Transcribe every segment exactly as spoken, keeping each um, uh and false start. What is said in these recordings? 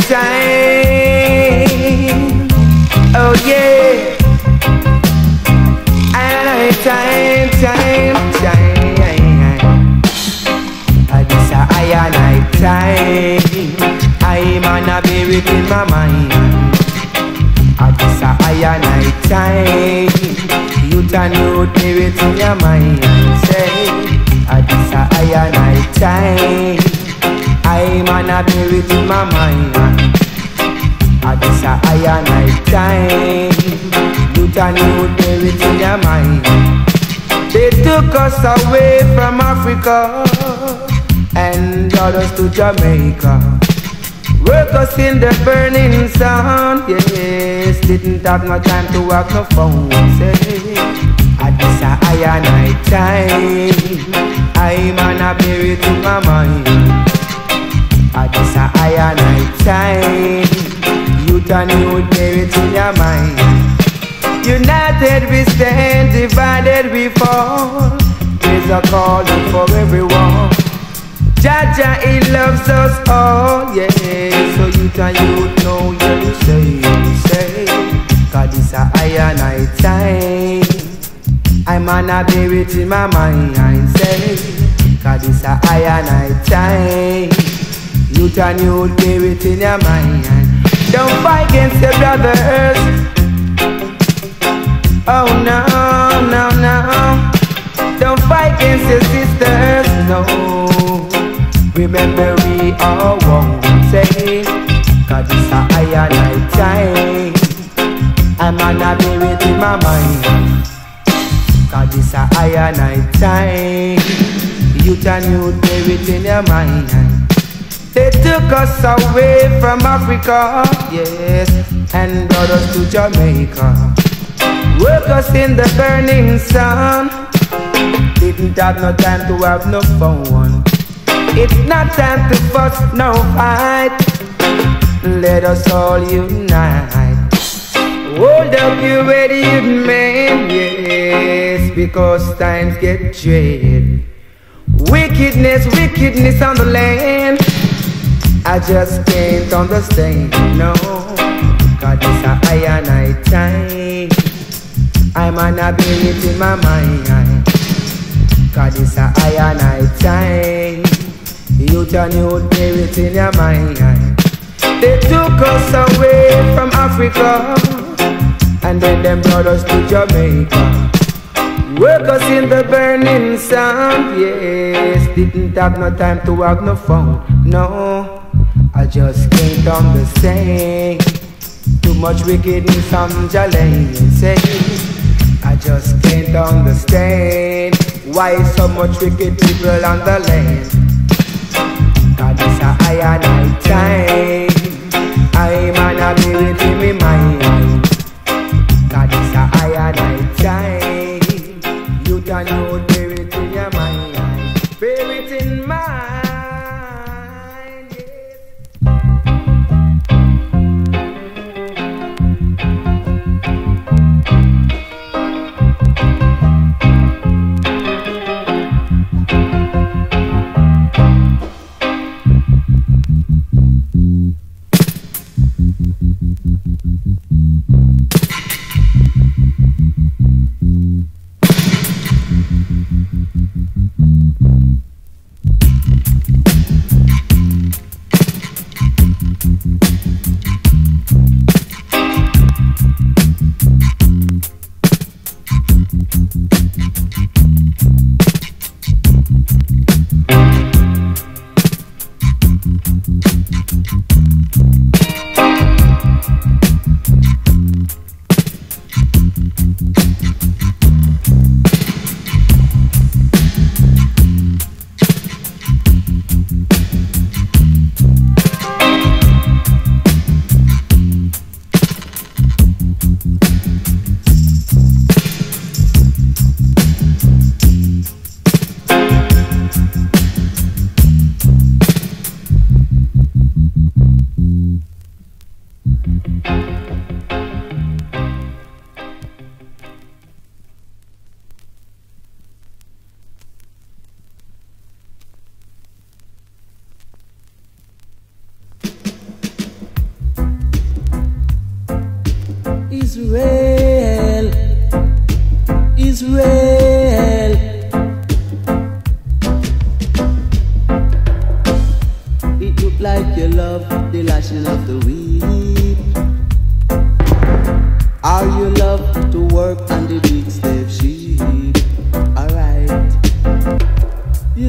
time. Oh yeah. Night time, time, time. This a higher night time. I'm on a spirit in my mind. This a higher night time. Youth and youth spirit in your mind. Say, this a higher night time. I'm on a spirit in my mind. This a higher night time. Youth and youth spirit in your mind. They took us away from Africa and brought us to Jamaica. Work us in the burning sun, yes. Didn't have no time to have no phone, say. At this a higher night time, I'm on a spirit in my mind. At this a higher night time, youth and youth spirit in your mind. United we stand, divided we fall. There's a calling for everyone. Jaja, he loves us all, yeah. So you and you know you say, you say. Cause it's a higher night time. I'm on a spirit in my mind, I say. Cause it's a higher night time. You and you spirit in your mind. Don't fight against your brothers. Oh no, no, no. Don't fight against your sisters, no. Remember we are one, say. Cause it's a higher night time. I'm on a spirit in my mind. Cause it's a higher night time. Youth and youth spirit in your mind. They took us away from Africa, yes, and brought us to Jamaica. Work us in the burning sun. Didn't have no time to have no phone. It's not time to fuss, no fight. Let us all unite. Hold up your ready man, yes, because times get dread. Wickedness, wickedness on the land. I just can't understand, no. Cause it's a higher night time. I'm on a spirit in my mind. Cause it's a higher night time. Youth and youth spirit in your mind. They took us away from Africa and then them brought us to Jamaica. Work us in the burning sun, yes. Didn't have no time to have no phone, no. I just can't understand. Too much wickedness on Jalane, say. I just can't understand why so much wicked people on the land. Cause it's a higher night time. I'm on a spirit in my mind. Cause it's a higher night time. Youth and youth spirit in your mind. Spirit in mind, yes.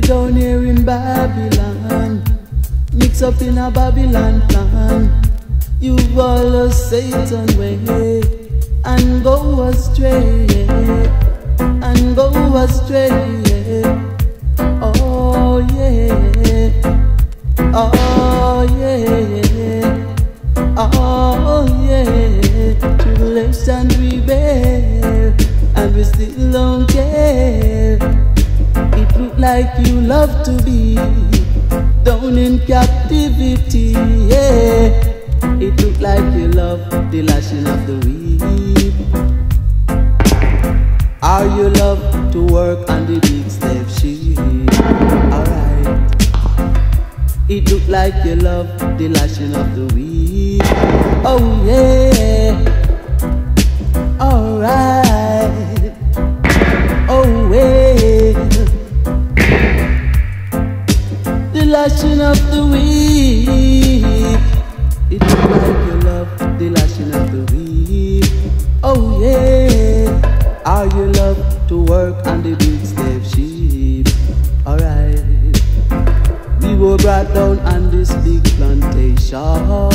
down here in Babylon, mix up in a Babylon plan. You follow Satan's way and go astray, and go astray. Oh yeah, oh yeah, oh yeah. Tribulation we bear, and we still don't care. It look like you love to be down in captivity, yeah. It look like you love the lashing of the whip. Or you love to work on the big slave ship. Alright. It look like you love the lashing of the whip. Oh yeah. Alright. Oh yeah. The lashing of the whip. It look like you love the lashing of the whip. Oh yeah. How you love to work on the big slave ship. Alright. We were brought down on this big plantation.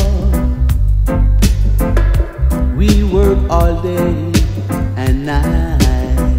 We work all day and night.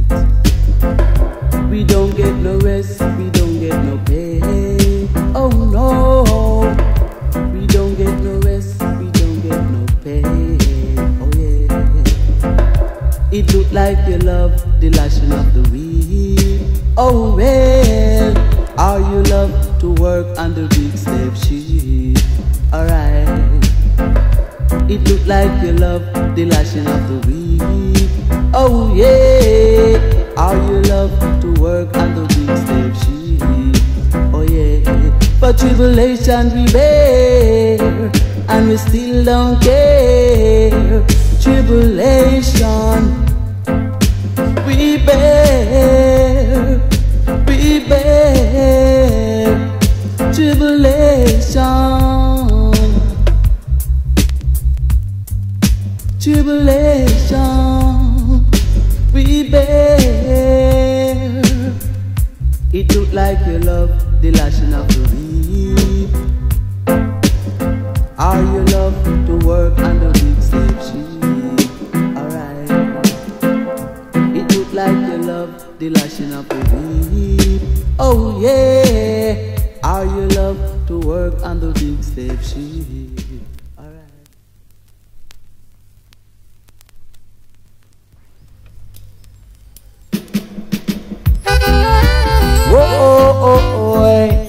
We don't get no rest, we don't get no pay. Oh no. We don't get no rest, we don't get no pay. Oh yeah. It look like you love the lashing of the whip. Oh well. How you love to work on the big slave ship. Alright. It look like you love the lashing of the whip. Oh yeah. How you love to work on the big slave ship. Oh yeah. But tribulation we bear, and we still don't care. Tribulation we bear, we bear. Tribulation, tribulation we bear. It look like you love the lashing of the whip. How you love to work on the big slave ship. Alright. It look like you love the lashing of the whip. Oh yeah. How you love to work on the big slave ship. Alright. Whoa, oh, oh, oh,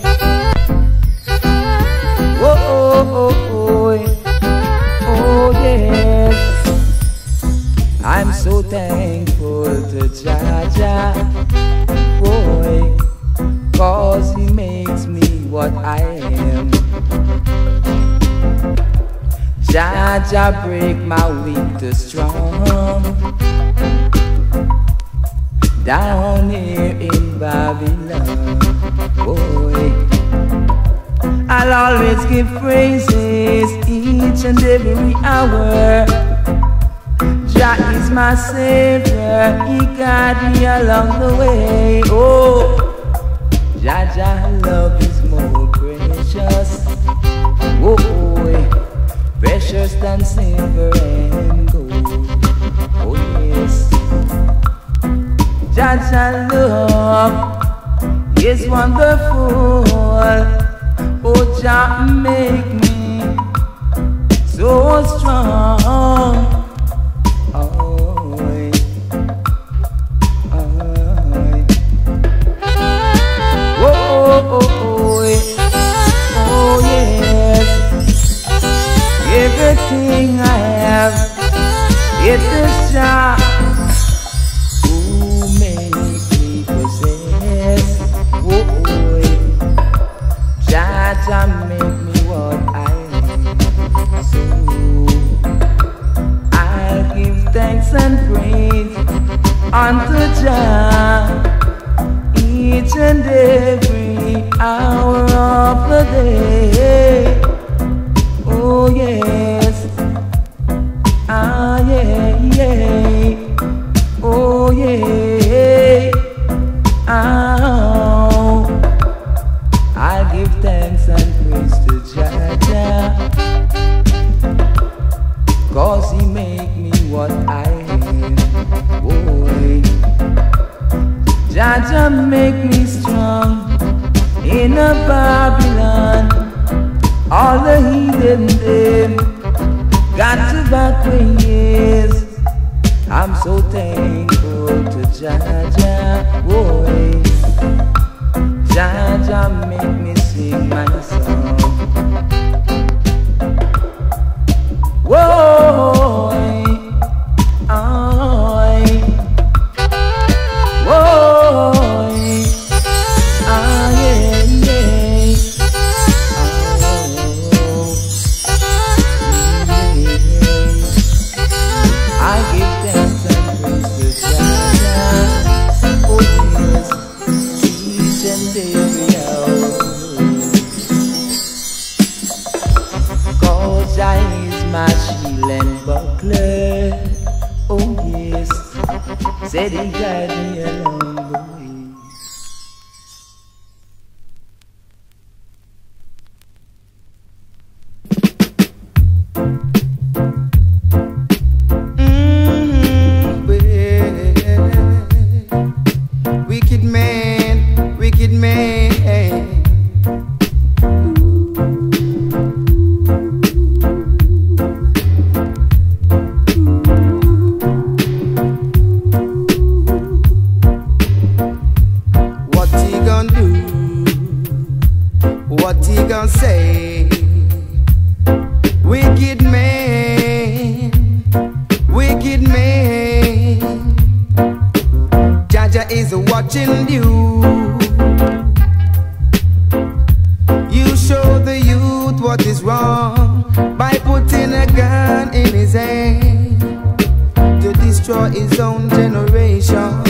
whoa, oh, oh, oh, oh, yes. I'm so thankful to Jah, boy, cause he makes me what I am. Jah break my weak to strong. Down here in Babylon, boy, I'll always give praises each and every hour. Jah is my savior, he guide me along the way. Oh, Jah Jah love is more precious, oh, precious than silver and gold. Oh yes. Jah Jah love is wonderful. Oh, Jah make me so strong. Oh, oh, oh, oh, oh, yes. Everything I have, it is Jah. Jah make me what I am. So I'll give thanks and praise unto Jah each and every hour of the day. Oh yes, ah yeah, yeah, oh yeah, oh. Jaja make me strong in a Babylon. All the heathen them got to back ways. I'm so thankful to Jaja, boy. Jaja make me sing my song. Whoa, I, whoa, ah, yeah, yeah, oh, yeah. I give thanks and praise to Jah, oh yes, each and every hour. Cause Jah is my shield and buckler, oh yes, said He guide me along the way. Mm, well, wicked man, wicked man. What he gon' say? Wicked man, wicked man. Jaja is watching you. You show the youth what is wrong by putting a gun in his hand to destroy his own generation.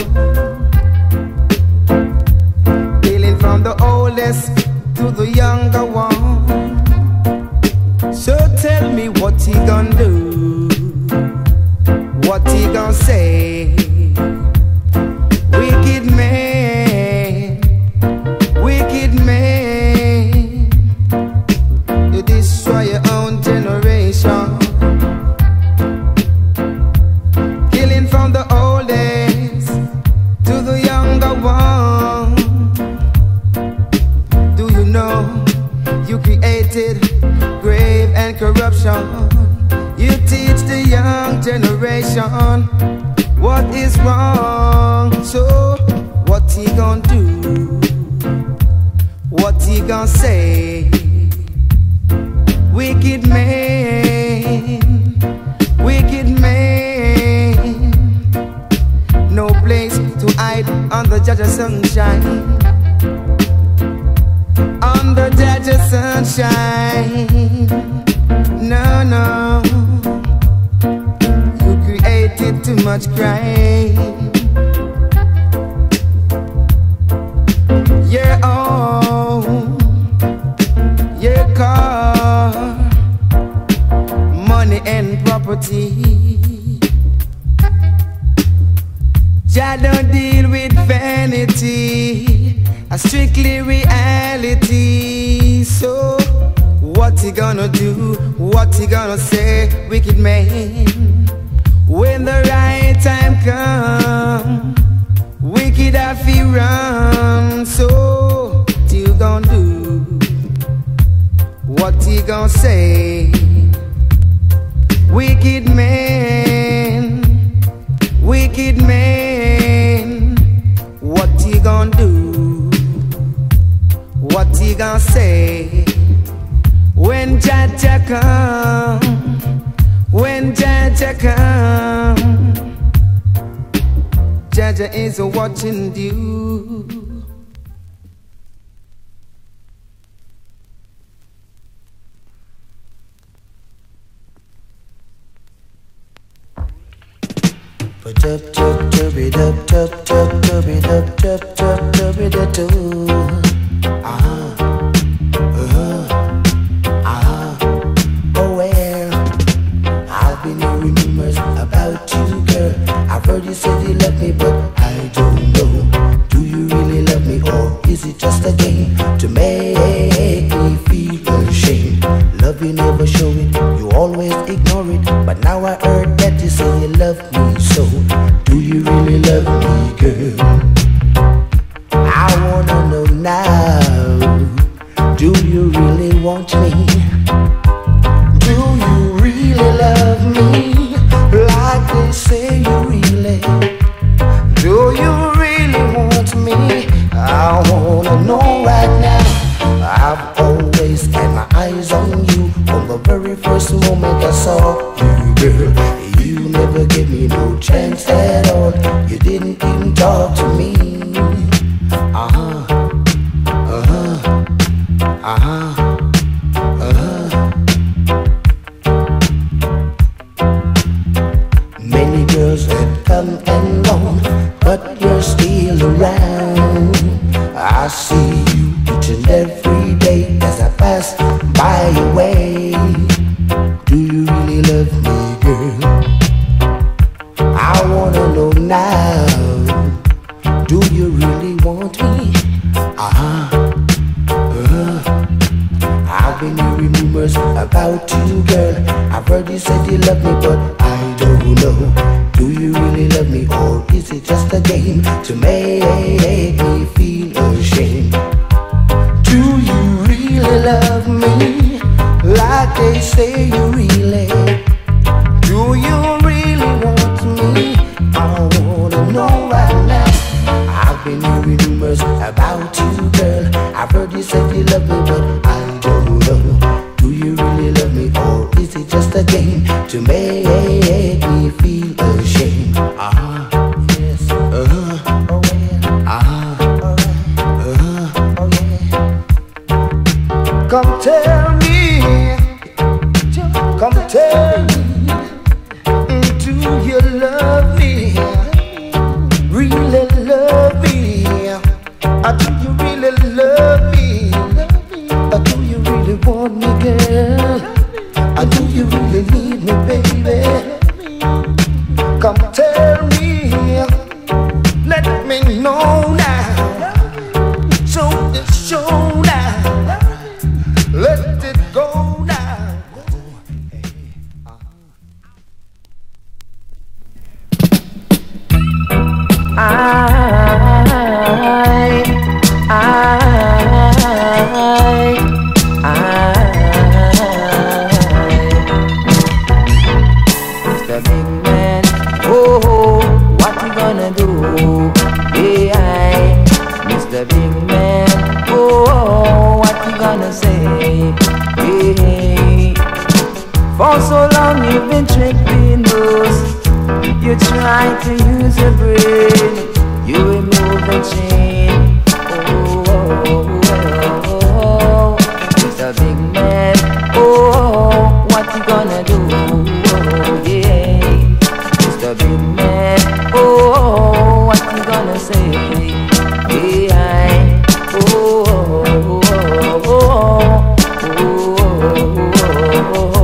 Dealing from the oldest to the younger one. So tell me what he gon' do, what he gon' say. Wicked man, wicked man, you destroy your own generation. Killing from the oldest to the younger one. You created grave and corruption. You teach the young generation what is wrong. So what he gon' do, what he gon' say? Wicked man, wicked man, no place to hide under Jaja's sunshine. Under Jaja's sunshine, no, no, you created too much crime. Your own, your car, money and property. Jah don't deal with vanity, a strictly reality. So what he gonna do, what he gonna say? Wicked man, when the right time come, wicked I feel run. So what you gonna do, what he gonna say? Wicked man, wicked man, what he gonna do, what he gonna say? When Jaja come, when Jaja come, Jaja is watching you. But up, up, up, it up, up, up, up, it up, up, up, up, it up, ah, uh-huh, ah, oh well, I've been hearing rumors about you, girl. I've heard you say you love me, but I don't know. Do you really love me, or is it just a game to make me feel ashamed? Love you never show it, you always ignore it. But now I heard that you say you love me, so do you really love me, girl? to me. Uh-huh, uh-huh, uh-huh, uh-huh. Many girls have come and gone, but you're still around. I see you each and every day as I pass by your way. Do you really love me, girl? I wanna know now. Do you really want me? Uh-huh, uh-huh. I've been hearing rumors about you, girl. I've heard you said you love me, but I don't know. Do you really love me, or is it just a game to make me feel ashamed? Do you really love me, like they say you really? Do you really want me? I wanna know right now. I've been hearing rumors about you, girl. I've heard you say you love me, but I don't know. Do you really love me, or is it just a game to make me feel ashamed? Uh-huh, yes, uh-huh, oh yeah, uh-huh, alright, uh-huh, oh yeah. Come tell me, come tell me, do you love me? Really love me? Or do you really love me? Or do you really want me, girl? Or do you really need me, baby? Come tell me, let me know now. Show the show now, let it go now. I, I, I, Mister Big Man, oh, what you gonna do? Yeah, Mister Big Man, oh, what you gonna say? Yeah, for so long you've been tricking those. You try to use your brain, you remove the chain. Oh, oh, oh, oh, Mister Big Man, oh, what you gonna do? Oh, yeah, Mister Big Man, oh, what you gonna say? Yeah, oh, oh, oh, oh, oh, oh, oh,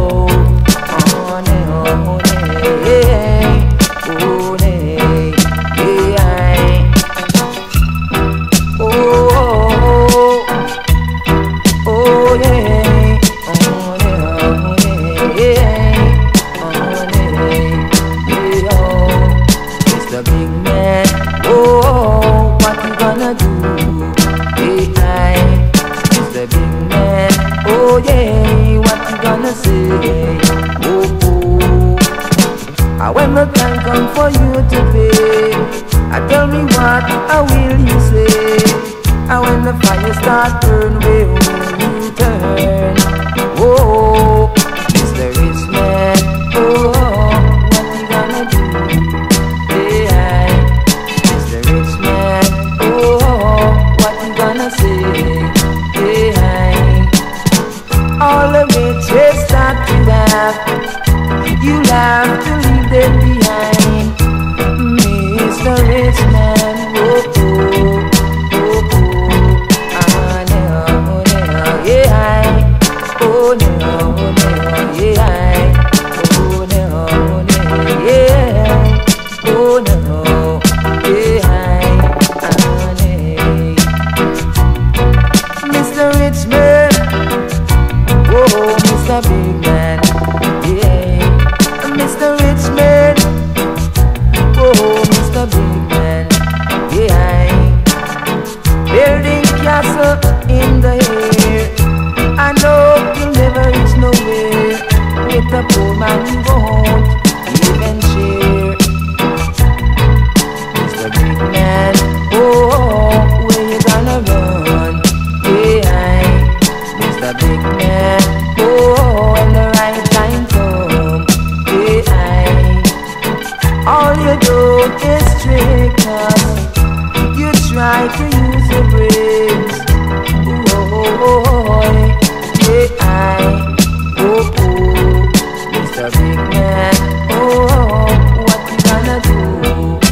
when the time come for you to pay, I tell me what, how will you say? And when the fire start burn, where will you turn? Oh, Mister Rich Man, oh, what you gonna do? Yeah, Mister Rich Man, oh, what you gonna say? Yeah, all the riches that you have, you have to leave them behind, Mister Rich Man. Oh, oh, oh, oh, ah, no, no, yeah, oh, no, no, yeah, oh, no, no, yeah, oh, no, yeah, ah, no. Mister Rich Man, oh, Mister Big Man, yeah, Mister Rich Man, oh, Mister Big Man, yeah, building castle in the air. I know you'll never reach nowhere with a poor man you won't even share. Mister Big Man, oh, where you gonna run? Yeah, Mister Big Man, oh, when the right time comes. All you do is trick us, try to use your brains. Oh, oh, oh, yeah, I, oh, oh, Mister Big Man, oh, oh, what you gonna do?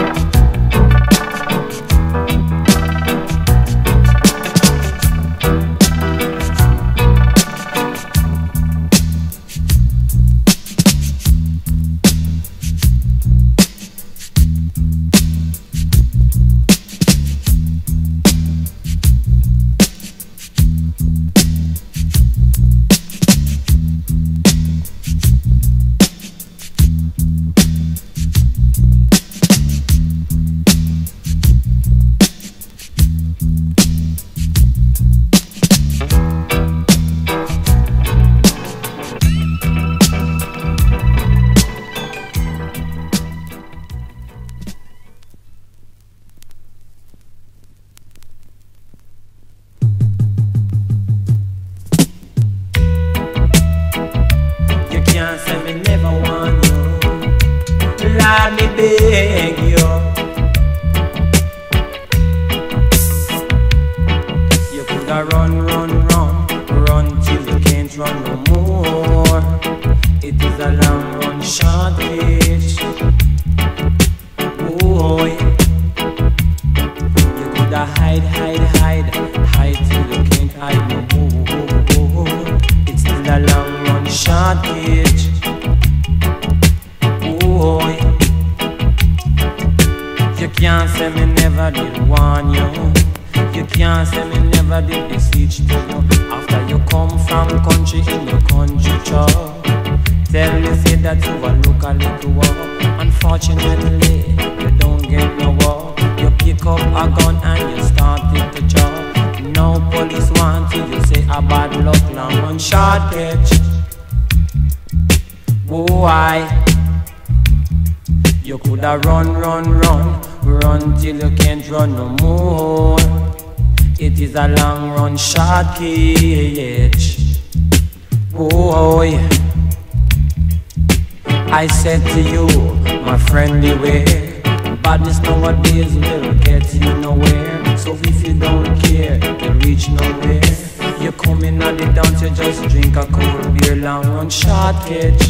I said to you, my friend, beware. Badness nowadays will get you nowhere. So if you don't care, you reach nowhere. You come in at the dance, you just drink a cold beer, long run, short catch.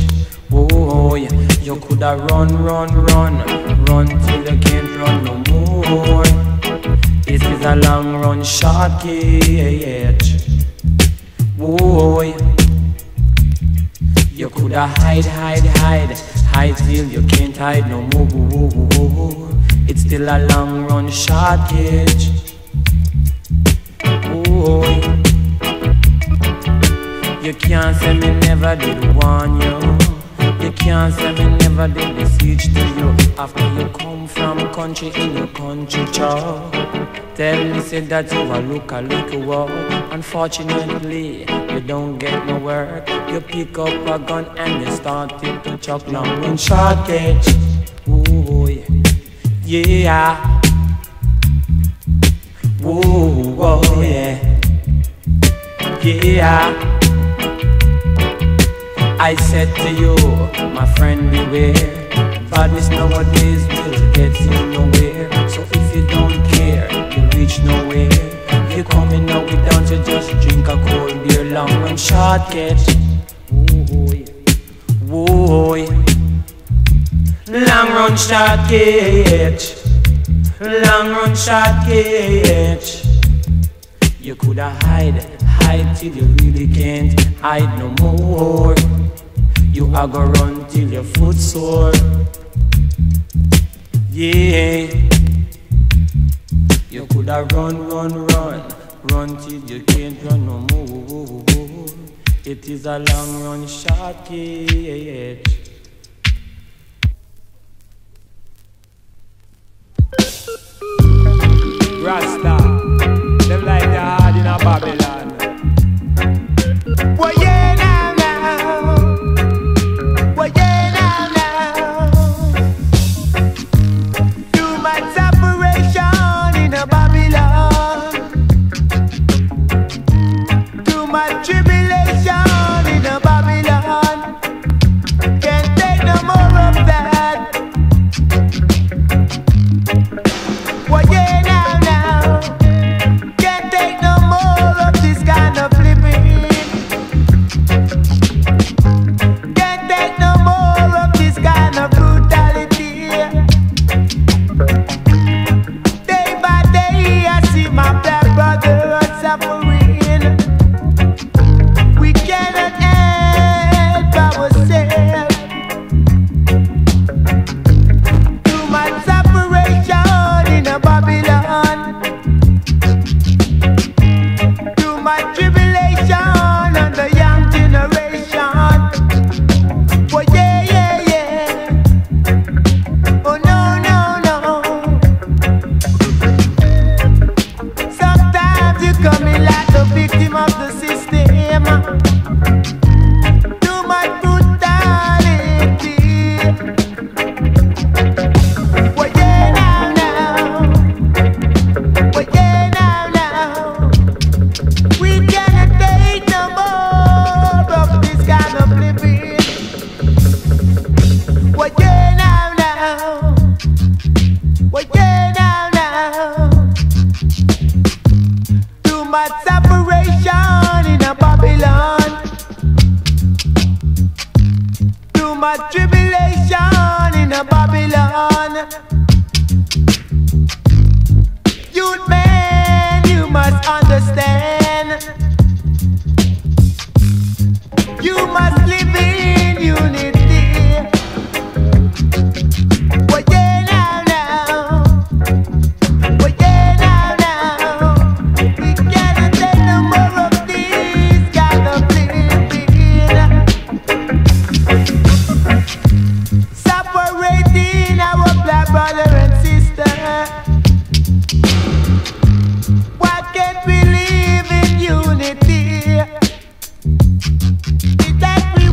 Oh, yeah. You coulda run, run, run, run till you can't run no more. This is a long run, short catch. Oh, yeah. You coulda hide, hide, hide, hide till you can't hide no more. It's still a long run, short catch. Oh, you can't say me never did warn you. You can't say me never did beseech to you. After you come from country in your country chop, tell me say that you a look a little war. Unfortunately, you don't get no work. You pick up a gun and you start it to chop long run, short catch. Oh yeah, yeah. Oh, oh yeah, yeah. I said to you, my friend, beware. Badness nowadays will get you nowhere. So if you don't care, you reach nowhere. You coming out with dance, you just drink a cold beer, long run, short catch. Oh yeah, oh yeah. Long run, short catch. Long run, short catch. You coulda hide, hide till you really can't hide no more. You a go run till your foot sore. Yeah. You coulda run, run, run, run till you can't run no more. It is a long run, short catch. Rasta, them like the hard in a Babylon. Well, yeah, now, now. Well, yeah, now, now. Too much separation in a Babylon. Too much tribulation in a Babylon. Can't take no more of that. Well, yeah, now, now. my black brother are suffering. We cannot help ourselves. Too much separation in a Babylon. Too much tribulation on the young generation. Oh yeah, yeah, yeah. Oh no, no, no. Sometimes you come in like a victim of the system. Too much brutality. Oh yeah, now, now. Oh yeah, now, now. We cannot take no more of this kind of living. Oh yeah, now, now. Oh yeah, now, now. Too much separation in a Babylon. Too much tribulation in a Babylon. Youth man, you must understand. You must live in unity. Oh yeah, now, now. Oh yeah, now, now. We cannot take no more of this kind of living. Separating our black brother and sister. Why can't we live in unity? It's that we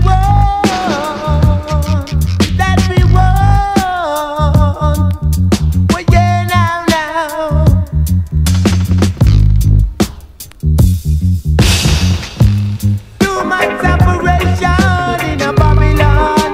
want, that we want. Oh yeah, now, now. Too much separation in a Babylon.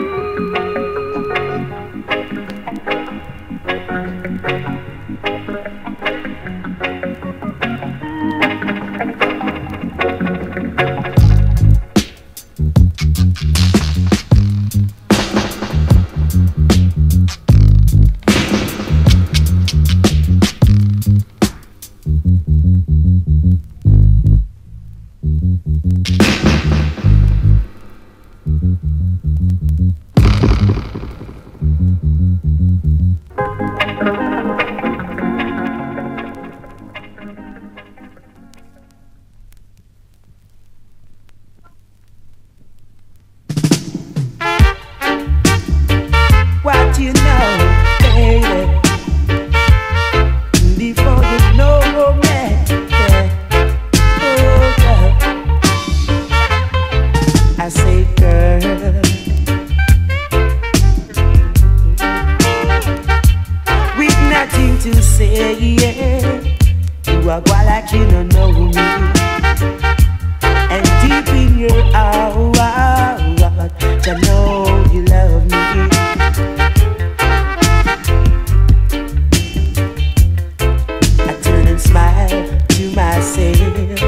What you know, baby, before you know me, yeah. Oh, girl. I say, girl, with nothing to say, yeah. You are go like you don't know me, and deep in your heart, you know you love me. I turn and smile to myself,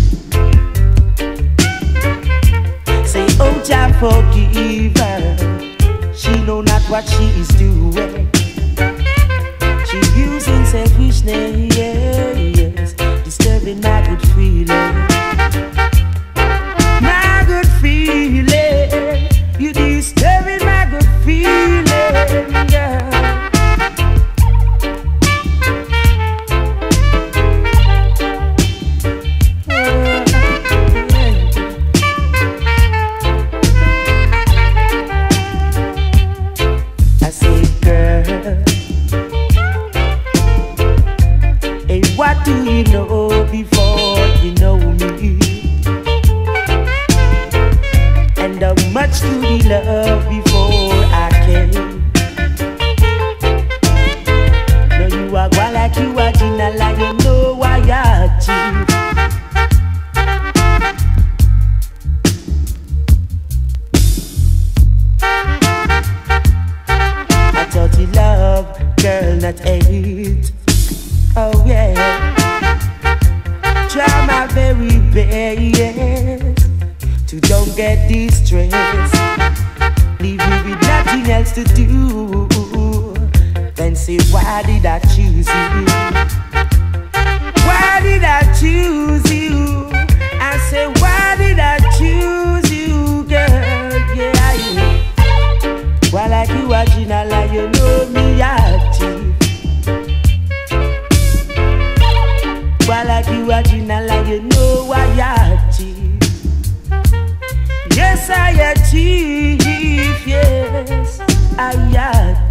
say, oh, Jah forgive her. She know not what she is doing. She using selfishness, yes, disturbing my good feeling. My good feeling, you disturbing my good feeling, girl. I say, girl, hey, what do you know before you know me? And how much do we love before I came? No, you are one like you are Ginal, and you know why I cheat. I thought you love, girl, not hate. Oh yeah, try my very best to don't get distressed. Leave me with nothing else to do. Then say, why did I choose you?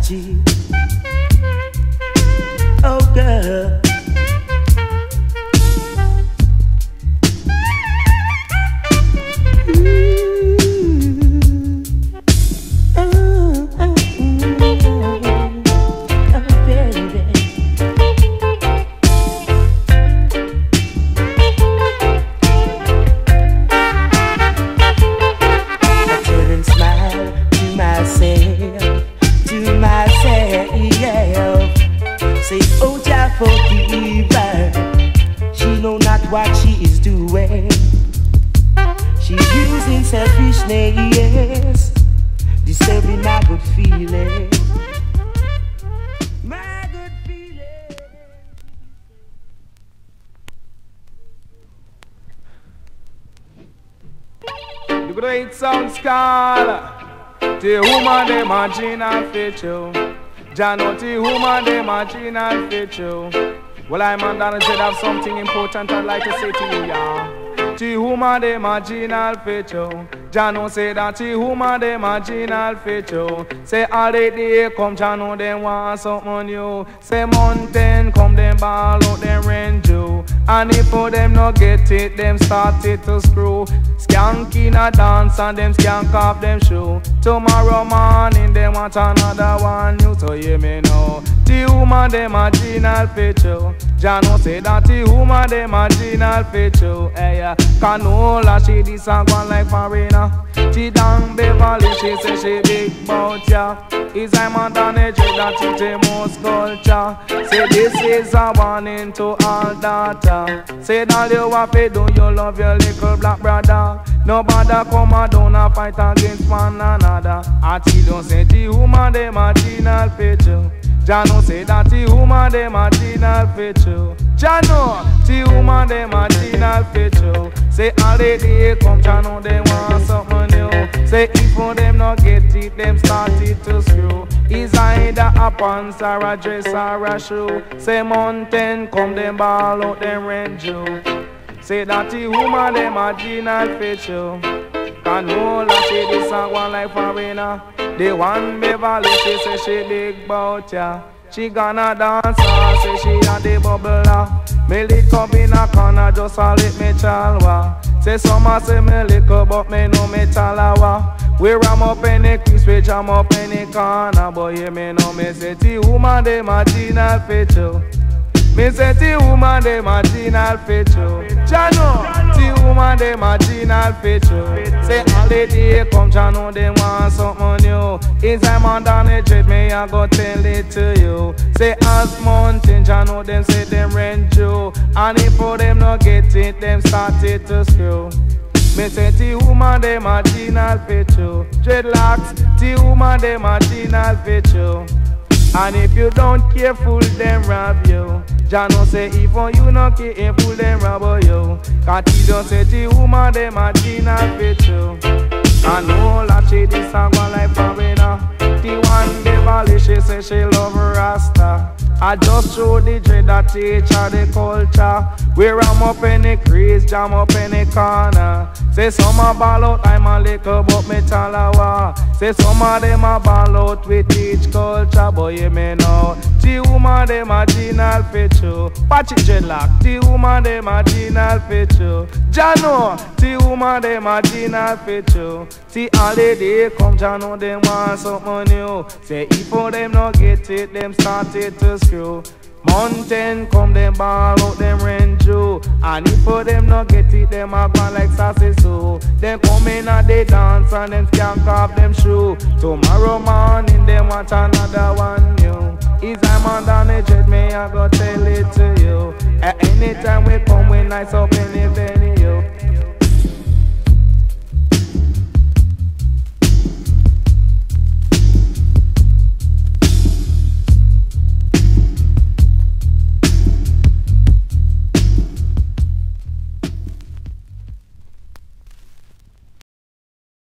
G. Oh girl. Forgive her, she know not what she is doing. She's using selfishness, disturbing my good feeling. My good feeling. The great sound scholar, the woman they marginal feature. Janoti woman they marginal feature. Well, I'm on down and said I have something important I'd like to say to you, y'all. The woman they marginal feature. Jano say that the woman they marginal feature. Say all the day come Jano them want something new. Say mountain come them ball out them range you. And if for them no get it, them start it to screw. Skank in a dance and them skank off them shoe. Tomorrow morning them want another one new. So you may know the woman they marginal feature. Jano say that the woman they marginal feature. Hey, uh, canola she this and one like foreigner. She down Beverly she say she big bout ya. Is I'm on the edge that it the most culture. Say this is a warning to all data. Say that you have to do you love your little black brother. Nobody come and don't fight against one another. I don't say the woman they marginal feature. Jano say that the woman they marginal feature. Jano, the woman they marginal feature. Say all the day come Jano they want something new. Say if for them not get it, them start it to screw. Is either a pants or a dress or a shoe. Say mountain come them ball out them range you. Say that the woman they marginal feature. Canola she this and one like foreigner. The one Beverly she say she big bout ya. She gonna dance and say she a the bubbler. Me lick up in a corner just a lick me chalwa. Say some a say me lick up but me know me talawa. We ram up in the crease, we jam up in the corner. But yeah me know me say the woman they marginal feature. Me say the woman they marginal feature. Jano, the woman they marginal feature. Say all the day come Jano they want something new. Is I'm on down the street me I go tell it to you. Say as mountain Jano them say them rent you. And if for them not get it them start it to screw. Me say the woman they marginal feature. Dreadlocks, the woman they marginal feature. And if you don't careful, them rob you. Jano say if you not careful, them rob you. Cause he don't say the woman they marginal feature. And all that she this and go like foreigner. The one Beverly she say she love Rasta. I just show the dread that teach her the culture. We ram up in the crease, jam up in the corner. Say some a ball out, I'm a little but me talawa. Say some of them a ball out, we teach culture. But you may know, the woman they marginal feature. Watch it dreadlock, the woman they marginal feature. Jano, the woman they marginal feature. See all the day come Jano, them want something new. Say if for them not get it, them start it to screw. Mountain come them ball out them range you. And if for them not get it, them a gone like sassy so. Them come in and they dance and them skank off them shoe. Tomorrow morning them want another one new. Is I'm on the jet me I go tell it to you. At any time we come we nice up in the venue.